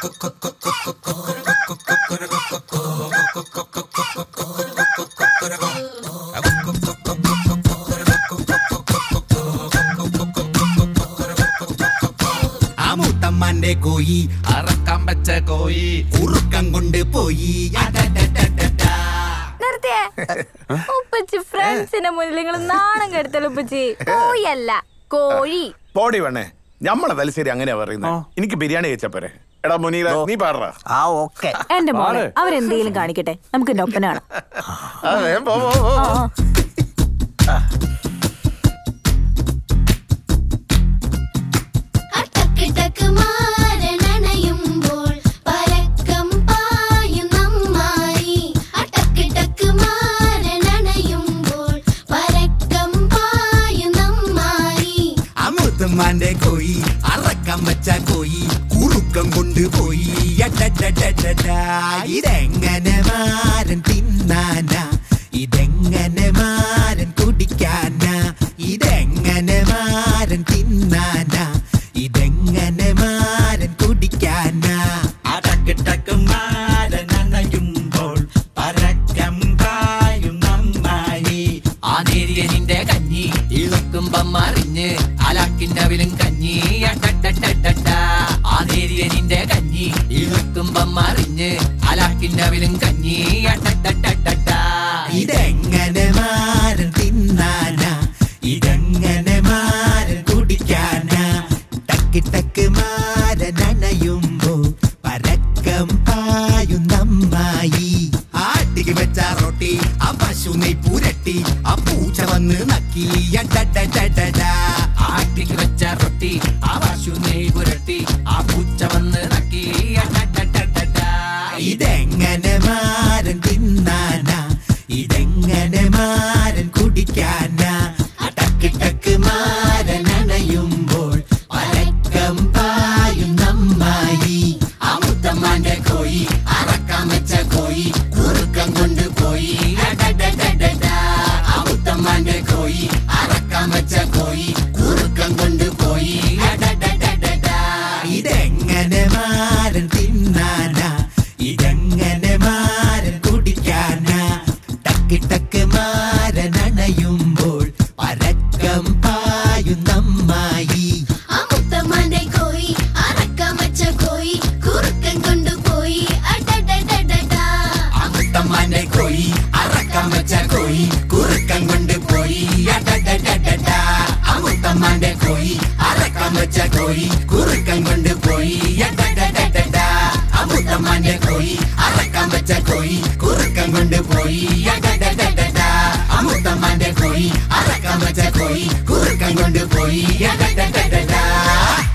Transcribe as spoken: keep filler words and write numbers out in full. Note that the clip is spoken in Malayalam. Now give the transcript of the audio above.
അമ്മൂത്തമ്മന്റെ കോയി അറക്കാൻ വെച്ച കോയി ഉറുക്കം കൊണ്ട് പോയി. ഉപ്പച്ചി ഫ്രണ്ട്സിന്റെ മുന്നിൽ നിങ്ങൾ നാണം കെടുത്തല്ലോ ഉപ്പച്ചി. കോയല്ല കോഴി. പോടി വേണേ, ഞമ്മളെ തലശ്ശേരി അങ്ങനെയാ പറയുന്നത്. എനിക്ക് ബിരിയാണി കഴിച്ചപ്പോരെ. എടാ മുനീറ, നീ പാടാ. ആ ഓക്കെ. എന്റെ മോളെ അവരെന്തെങ്കിലും കാണിക്കട്ടെ, നമുക്ക് എന്റെ ഒപ്പനാണ്. അമ്മൂത്തമ്മാന്റെ കോയി അറക്കാൻ വെച്ച കോയി കുറുക്കം കൊണ്ടുപോയി. ഇതെങ്ങനെ മാരൻ തിന്നാനാ, ഇതെങ്ങനെ മാരൻ കുടിക്കാനാ, ഇതെങ്ങനെ മാരൻ തിന്നാനാ, ഇതെങ്ങനെ മാരൻ കുടിക്കാനാ. അടക്ക് ടക്ക് മാരൻ അണയുമ്പോൾ പരക്കം പായും നന്നായി. ആ നേരിയനിന്റെ കഞ്ഞി ഇളക്കുമ്പം മറിഞ്ഞ് അലാക്കിന്റെ കഞ്ഞി. ആ നേരിയനിന്റെ കഞ്ഞി ഇളക്കുമ്പം മറിഞ്ഞ് അലാക്കിന്റെ കഞ്ഞി. ഇതെങ്ങനെ മാരൻ തിന്നാനാ, ഇതെങ്ങനെ മാരൻ കുടിക്കാനാ. ടക്ക് ടക്ക് മാരൻ അണയുമ്പോ പരക്കം പായും നന്നായി. ആട്ടിക്ക് വെച്ച റൊട്ടി ആ പശു നെയ് പുരട്ടി ആ പൂച്ച വന്ന് നക്കി. ആട്ടിക്ക് വെച്ച റൊട്ടി ആ പശു നെയ് പുരട്ടി ആ പൂച്ച വന്ന് നക്കി. ഇതെങ്ങനെ മാരൻ തിന്നാനാ, ഇതെങ്ങനെ മാരൻ കുടിക്കാനാ. ടക്ക് ടക്ക് മാരൻ അണയുമ്പോൾ പരക്കം പായും നന്നായി. അമ്മൂത്തമ്മാന്റെ കോയി അറക്കാൻ വെച്ച കോയി കുറുക്കം കൊണ്ടുപോയി. അമ്മൂത്തമ്മാന്റെ കോയി അറക്കാൻ വെച്ച കോയി കുറുക്കം കൊണ്ടുപോയി. ഇതെങ്ങനെ മാരൻ തിന്നാനാ, ഇതെങ്ങനെ മാരൻ കുടിക്കാനാ. ടക്ക് ടക്ക് മാരൻ അണയുമ്പോൾ പരക്കം പായും നന്നായി. അമ്മൂത്തമ്മാന്റെ കോയി അറക്കാൻ വെച്ച കോയി കുറുക്കൻ കൊണ്ടുപോയി. അമ്മൂത്തമ്മാന്റെ കോയി അറക്കാൻ വെച്ച കോയി കുറുക്കൻ കൊണ്ടുപോയി. അമ്മൂത്തമ്മാന്റെ കോയി അറക്കാൻ വെച്ച കോയി കുറുക്കൻ കൊണ്ടുപോയി. അമ്മൂത്തമ്മാന്റെ കോയി അറക്കാൻ വെച്ച കോയി കുറുക്കൻ കൊണ്ടുപോയി. അമ്മൂത്തമ്മാന്റെ കോയി അറക്കാൻ വെച്ച കോയി കുറുക്കൻ കൊണ്ടുപോയി.